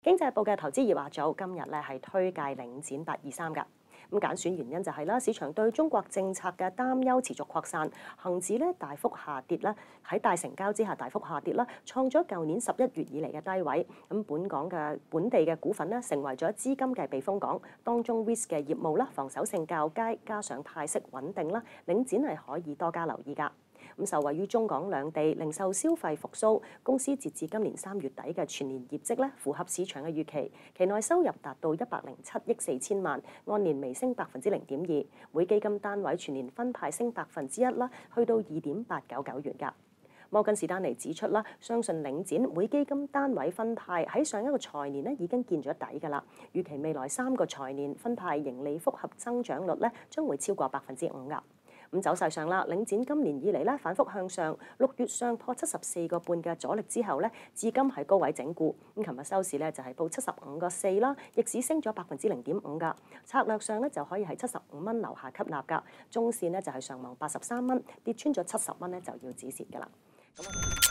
經濟報嘅投資熱話組今日咧係推介領展823㗎。咁揀選原因就係啦，市場對中國政策嘅擔憂持續擴散，恒指咧大幅下跌啦，喺大成交之下大幅下跌啦，創咗舊年11月以嚟嘅低位。咁本地嘅股份咧成為咗資金嘅避風港，當中 REITs 嘅業務啦防守性較佳，加上派息穩定啦，領展係可以多加留意㗎。咁受惠於中港兩地零售消費復甦，公司截至今年3月底嘅全年業績咧符合市場嘅預期，期內收入達到107億4千萬，按年微升0.2%，每基金單位全年分派升1%啦，去到2.899元㗎。摩根士丹利指出啦，相信領展每基金單位分派喺上一個財年咧已經見咗底㗎啦，預期未來3個財年分派盈利複合增長率咧將會超過5%㗎。咁走勢上啦，領展今年以嚟咧反覆向上，6月上破74個半嘅阻力之後咧，至今係高位整固。咁琴日收市咧就係報75個4啦，逆市升咗0.5%㗎。策略上咧就可以喺75蚊樓下吸納㗎，中線咧就係上望83蚊，跌穿咗70蚊咧就要止蝕㗎啦。